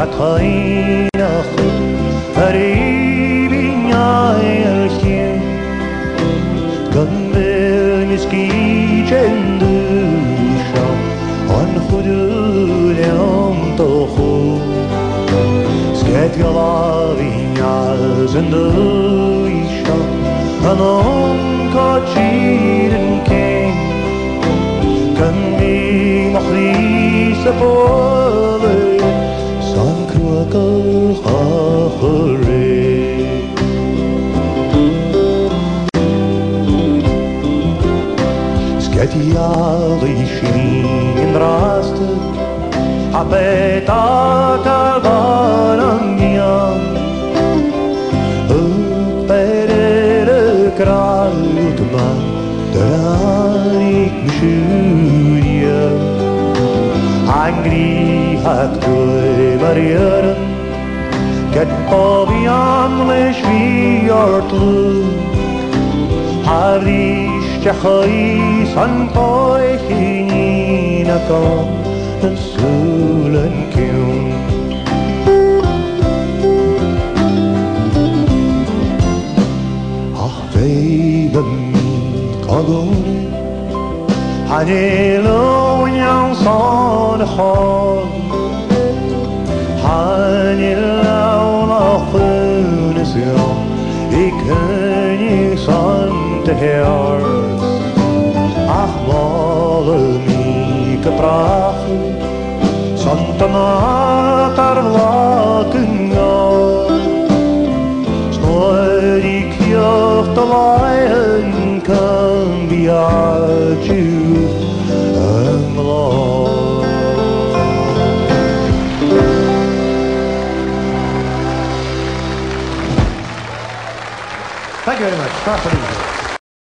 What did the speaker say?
Gathainach Aribinyayachim Gumbiliski Chendusha On Huduliam Tohu Sket Galavinyas and the Isha Anon Kachidin King Can be Machlis Apole San Kruakal Hachore Sketiali Shin Raste Apeta Kalbarangian Upere Kralutman Deranik Mishuria Angry Haktoi Marieren Get Bobby Amlish Viortlu Havrish Chachai San Poichinako and Sulen Kyun Ach, baby, Kagoni Hanelo Yang Son Hog Hanelo Lachunis Yon Ik König Son te Herz Ach, Malle Mike Prache Santa Matar Vlaken Snor die Kjocht de Leien kan biatju en blad. Thank you very much.